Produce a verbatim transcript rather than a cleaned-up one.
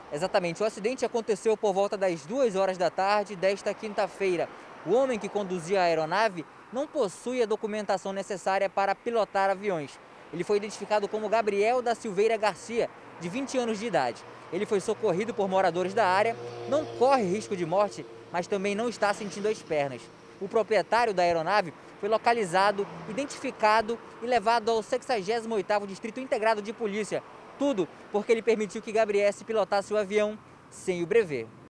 Exatamente, o acidente aconteceu por volta das duas horas da tarde desta quinta-feira. O homem que conduzia a aeronave não possui a documentação necessária para pilotar aviões. Ele foi identificado como Gabriel da Silveira Garcia, de vinte anos de idade. Ele foi socorrido por moradores da área, não corre risco de morte, mas também não está sentindo as pernas. O proprietário da aeronave foi localizado, identificado e levado ao sexagésimo oitavo Distrito Integrado de Polícia. Tudo porque ele permitiu que Gabriel pilotasse o avião sem o brevet.